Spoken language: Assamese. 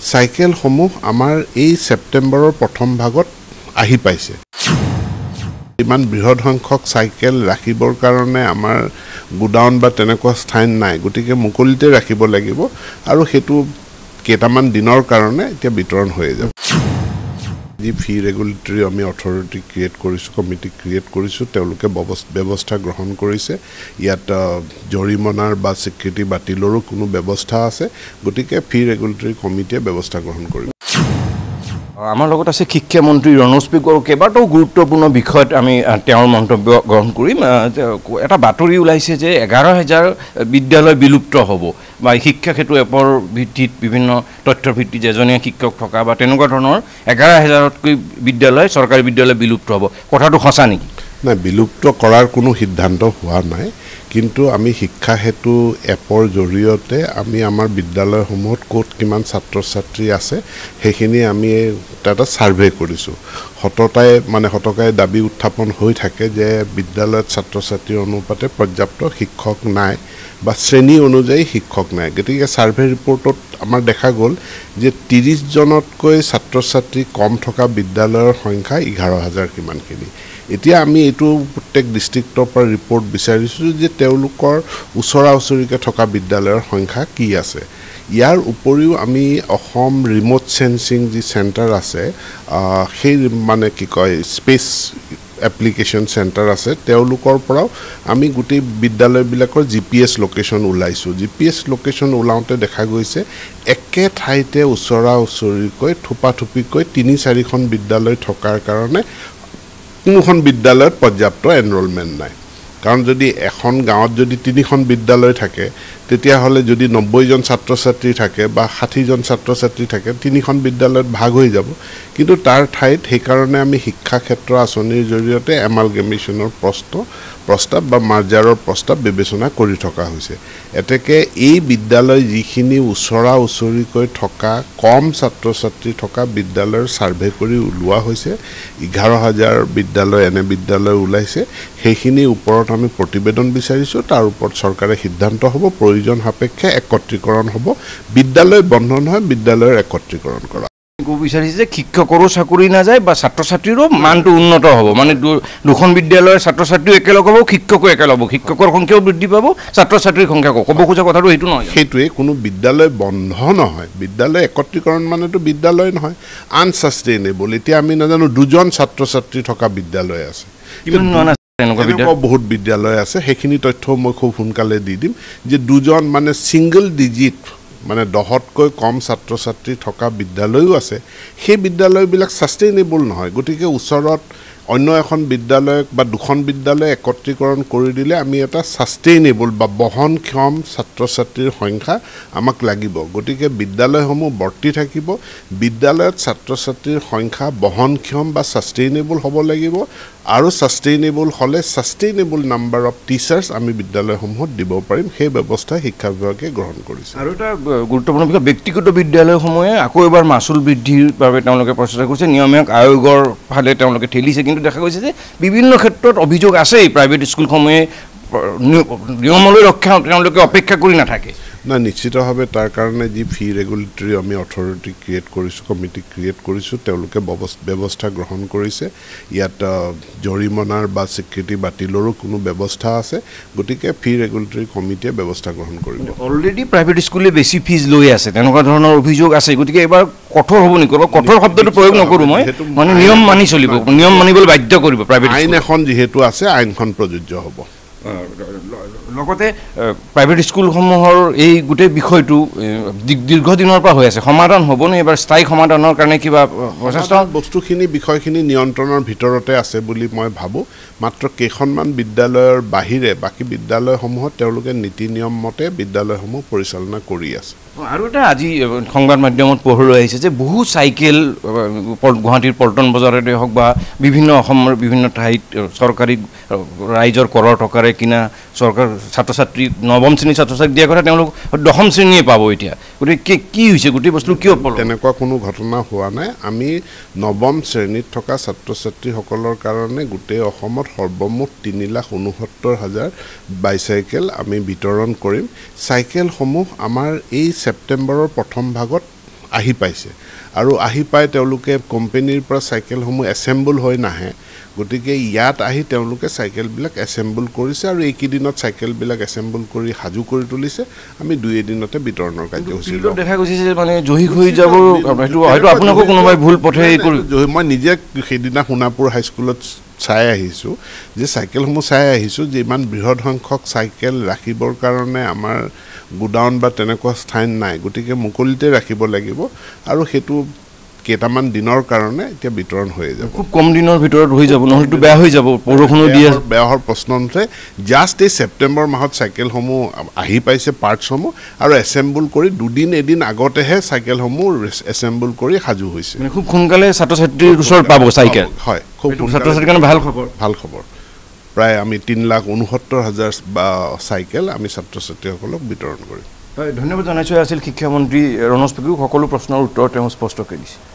চাইকেলসমূহ আমাৰ এই সেপ্টেম্বৰৰ প্ৰথম ভাগত আহি পাইছে ইমান বৃহৎ সংখ্যক চাইকেল ৰাখিবৰ কাৰণে আমাৰ গুডাউন বা তেনেকুৱা স্থান নাই গতিকে মুকলিতে ৰাখিব লাগিব আৰু হেতু কেইটামান দিনৰ কাৰণে এতিয়া বিতৰণ হৈ যাব যি ফি ৰেগুলেটৰী আমি অথৰিটি ক্ৰিয়েট কৰিছো কমিটি ক্ৰিয়েট কৰিছো তেওঁলোকে ব্যৱস্থা গ্ৰহণ কৰিছে ইয়াত জৰিমনাৰ বা স্বীকৃতি বাতিলৰো কোনো ব্যৱস্থা আছে গতিকে ফি ৰেগুলেটৰী কমিটিয়ে ব্যৱস্থা গ্ৰহণ কৰিব আমাৰ লগত আছে শিক্ষা মন্ত্ৰী ৰনোজ পেগুৰ কেইবাটাও গুৰুত্বপূৰ্ণ বিষয়ত আমি তেওঁৰ মন্তব্য গ্ৰহণ কৰিম এটা বাতৰি ওলাইছে যে 11000 বিদ্যালয় বিলুপ্ত হ'ব বা শিক্ষা ক্ষেত্ৰ এপৰ ভিত্তিত বিভিন্ন তথ্যৰ ভিত্তিত এজনীয়া শিক্ষক থকা বা তেনেকুৱা ধৰণৰ 11000তকৈ বিদ্যালয় চৰকাৰী বিদ্যালয় বিলুপ্ত হ'ব কথাটো সঁচা নেকি না বিলুপ্ত কৰাৰ কোনো সিদ্ধান্ত হোৱা নাই কিন্তু আমি শিক্ষা হেতু এপৰ জৰিয়তে আমি আমাৰ বিদ্যালয়সমূহত কোট কিমান ছাত্ৰ ছাত্ৰী আছে হেখিনি আমি এটা সাৰ্ভে কৰিছো হতকাই দাবী উত্থাপন হৈ থাকে যে বিদ্যালয়ত ছাত্ৰ ছাত্ৰীৰ অনুপাতে পৰ্যাপ্ত শিক্ষক নাই বা শ্ৰেণী অনুযায়ী শিক্ষক নাই গতিকে সাৰ্ভে ৰিপৰ্টত আমাৰ দেখা গ'ল যে 30 জনতকৈ ছাত্ৰ ছাত্ৰী কম থকা বিদ্যালয়ৰ সংখ্যা 11000 কিমানখিনি এতিয়া আমি এটো প্ৰত্যেক ডিস্ট্ৰিক্টৰ পৰা ৰিপৰ্ট বিচাৰিছো যে তেওঁলোকৰ উচৰা-উচৰিকে থকা বিদ্যালয়ৰ সংখ্যা কি আছে ইয়াৰ উপৰিও আমি অসম ৰিমোট সেন্সিং যি সেন্টাৰ আছে সেই মানে কি কয় স্পেস এপ্লিকেশন সেন্টাৰ আছে তেওঁলোকৰ পৰাও আমি গুটি বিদ্যালয়বিলাকৰ জিপিএস লোকেশন উলাইছো জিপিএস লোকেশন উলাওতে দেখা গৈছে একে ঠাইতে উচৰা-উচৰিকৈ থুপাথুপিকৈ 3-4 খন বিদ্যালয় থকাৰ কাৰণে কোনখন বিদ্যালয়ত পৰ্যাপ্ত এনৰোলমেন্ট নাই কাৰণ যদি এখন গাঁৱত যদি 3খন বিদ্যালয় থাকে তেতিয়া হলে যদি 90 জন ছাত্ৰ ছাত্ৰী থাকে বা 60 জন ছাত্ৰ ছাত্ৰী থাকে 3খন বিদ্যালয়ত ভাগ হৈ যাব কিন্তু তাৰ ঠাইত সেই কাৰণে আমি শিক্ষা ক্ষেত্ৰ আঁচনিৰ জৰিয়তে এমালগেমেশনৰ প্ৰস্তাৱ বা মাৰ্জাৰৰ প্ৰস্তাৱ বিবেচনা কৰি থকা হৈছে এতেকে এই বিদ্যালয় যিখিনি উচৰা-উচৰিকৈ থকা কম ছাত্ৰ ছাত্ৰী থকা বিদ্যালয়ৰ সাৰ্ভে কৰি উলোৱা হৈছে 11000 বিদ্যালয় এনে বিদ্যালয় উলাইছে সেইখিনি ওপৰত আমি প্ৰতিবেদন বিচাৰিছো তাৰ ওপৰত চৰকাৰে সিদ্ধান্ত হ'ব প্ৰয়োজন সাপেক্ষে একত্ৰীকৰণ হ'ব বিদ্যালয় বন্ধ নহয় বিদ্যালয়ৰ একত্ৰীকৰণ কৰা গো বিচাৰিছে যে শিক্ষকৰো চাকৰি না যায় বা ছাত্ৰ ছাত্ৰীৰো মানটো উন্নত হ'ব মানে দুখন বিদ্যালয়ৰ ছাত্ৰ ছাত্ৰী একেলগ হ'ব শিক্ষকও একেলগ হ'ব শিক্ষকৰ সংখ্যাও বৃদ্ধি পাব ছাত্ৰ ছাত্ৰীৰ সংখ্যা ক'ব খোজা কথাটো হেতু নহয় হেতুৱে কোনো বিদ্যালয় বন্ধ নহয় বিদ্যালয় একত্ৰীকৰণ মানেটো বিদ্যালয় নহয় আনসাস্টেইনেবল এতিয়া আমি নাজানো দুজন ছাত্ৰ ছাত্ৰী থকা বিদ্যালয় আছে কিমান এনেকুৱা বহুত বিদ্যালয় আছে হেখিনি তথ্য মই খুব সোনকালে দি দিম যে দুজন মানে সিঙ্গল ডিজিট মানে 10তকৈ কম ছাত্ৰ ছাত্ৰী থকা বিদ্যালয়ও আছে সেই বিদ্যালয়বিলাক সাস্টেইনেবল নহয় গতিকে ওচৰত অন্য এখন বিদ্যালয় বা দুখন বিদ্যালয় একত্ৰীকৰণ কৰি দিলে আমি এটা সাস্টেইনেবল বা বহনক্ষম ছাত্ৰ ছাত্ৰীৰ সংখ্যা আমাক লাগিব গতিকে বিদ্যালয়সমূহ বৰ্তি থাকিব বিদ্যালয়ত ছাত্ৰ ছাত্ৰীৰ সংখ্যা বহনক্ষম বা সাস্টেইনেবল হ'ব লাগিব আৰু সাস্টেইনেবল হলে সাস্টেইনেবল নাম্বাৰ অফ টিচাৰ্স আমি বিদ্যালয়সমূহত দিব পাৰিম সেই ব্যৱস্থা শিক্ষা বিভাগে গ্ৰহণ কৰিছে আৰু এটা গুৰুত্বপূৰ্ণ বিষয় ব্যক্তিগত বিদ্যালয়সমূহে আকৌ এবাৰ মাসুল বৃদ্ধিৰ বাবে তেওঁলোকে প্ৰচেষ্টা কৰিছে নিয়মিক আয়োগৰ ফালে তেওঁলোকে ঠেলিছে কিন্তু দেখা গৈছে যে বিভিন্ন ক্ষেত্ৰত অভিযোগ আছে প্ৰাইভেট স্কুলসমূহে নিয়মলৈ ৰক্ষা তেওঁলোকে অপেক্ষা কৰি নাথাকে না নিশ্চিতভাৱে তাৰ কাৰণে যি ফি ৰেগুলেটৰী আমি অথৰিটি ক্ৰিয়েট কৰিছো কমিটি ক্ৰিয়েট কৰিছো তেওঁলোকে ব্যৱস্থা গ্ৰহণ কৰিছে ইয়াত জৰিমনাৰ বা স্বীকৃতি বাতিলৰো কোনো ব্যৱস্থা আছে গতিকে ফি ৰেগুলেটৰী কমিটিয়ে ব্যৱস্থা গ্ৰহণ কৰিব অলৰেডি প্ৰাইভেট স্কুলে বেছি ফিজ লৈ আছে তেনেকুৱা ধৰণৰ অভিযোগ আছে গতিকে এবাৰ কঠোৰ হ'ব নেকি কঠোৰ শব্দটো প্ৰয়োগ নকৰো মই মানে নিয়ম মানি চলিব নিয়ম মানিবলৈ বাধ্য কৰিব প্ৰাইভেট আইন এখন যেহেতু আছে আইনখন প্ৰযোজ্য হ'ব লগতে প্ৰাইভেট স্কুলসমূহৰ এই গোটেই বিষয়টো দীৰ্ঘদিনৰ পৰা হৈ আছে সমাধান হ'বনে এবাৰ স্থায়ী সমাধানৰ কাৰণে কিবা প্ৰচেষ্টা বস্তুখিনি বিষয়খিনি নিয়ন্ত্ৰণৰ ভিতৰতে আছে বুলি মই ভাবো মাত্ৰ কেইখনমান বিদ্যালয়ৰ বাহিৰে বাকি বিদ্যালয়সমূহত তেওঁলোকে নীতি নিয়ম মতে বিদ্যালয়সমূহ পৰিচালনা কৰি আছে আৰু এটা আজি সংবাদ মাধ্যমত পঢ়লৈ আহিছে যে বহু সাইকেল গুৱাহাটীৰ পল্টন বজাৰতে হওক বা বিভিন্ন অসমৰ বিভিন্ন ঠাইত চৰকাৰী ৰাইজৰ কৰৰ টকাৰে কিনা চৰকাৰ ছাত্ৰ ছাত্ৰী নৱম শ্ৰেণীৰ ছাত্ৰ ছাত্ৰীক দিয়া কথা তেওঁলোক দশম শ্ৰেণীয়ে পাব এতিয়া গতিকে কি হৈছে গোটেই বস্তু কিয় তেনেকুৱা কোনো ঘটনা হোৱা নাই আমি নৱম শ্ৰেণীত থকা ছাত্ৰ ছাত্ৰীসকলৰ কাৰণে গোটেই অসমত সৰ্বমুঠ 3,69,000 বাইচাইকেল আমি বিতৰণ কৰিম সাইকেলসমূহ আমাৰ এই সেপ্টেম্বৰৰ প্ৰথম ভাগত আহি পাইছে আৰু আহি পাই তেওঁলোকে কোম্পানীৰ পৰা চাইকেলসমূহ এছেম্বল হৈ নাহে গতিকে ইয়াত আহি তেওঁলোকে চাইকেলবিলাক এছেম্বল কৰিছে আৰু এইকেইদিনত চাইকেলবিলাক এছেম্বল কৰি সাজু কৰি তুলিছে আমি 2 এদিনতে বিতৰণৰ কাৰ্যসূচী দেখা গৈছে যে মানে জহি হৈ যাব হয়তো আপোনাকো কোনোবাই ভুল পথে কৰি মই নিজে সেইদিনা সোণাপুৰ হাইস্কুলত চাই আহিছোঁ যে চাইকেলসমূহ চাই আহিছোঁ যে ইমান বৃহৎ সংখ্যক চাইকেল ৰাখিবৰ কাৰণে আমাৰ গোডাউন বা তেনেকুৱা স্থান নাই গতিকে মুকলিতে ৰাখিব লাগিব আৰু সেইটো কেইটামান দিনৰ কাৰণে এতিয়া বিতৰণ হৈ যাব খুব কম দিনৰ ভিতৰত হৈ যাব নহলেতো বেয়া হৈ যাব পৰখনো দিয়ে বেয়া হোৱাৰ প্ৰশ্ন নুঠে জাষ্ট এই ছেপ্টেম্বৰ মাহত চাইকেলসমূহ আহি পাইছে পাৰ্টছসমূহ আৰু এছেম্বল কৰি 2 এদিন আগতেহে চাইকেলসমূহ এছেম্বল কৰি সাজু হৈছে মানে খুব সোনকালে ছাত্ৰ ছাত্ৰীৰ ওচৰত পাব চাইকেল হয় খুব ছাত্ৰ ছাত্ৰীৰ কাৰণে ভাল খবৰ প্ৰায় আমি 3,69,000 বা চাইকেল আমি ছাত্ৰ ছাত্ৰীসকলক বিতৰণ কৰিম হয় ধন্যবাদ জনাইছোঁ আছিল শিক্ষামন্ত্ৰী ৰণোজ পেগুক সকলো প্ৰশ্নৰ উত্তৰ তেওঁ স্পষ্টকৈ দিছে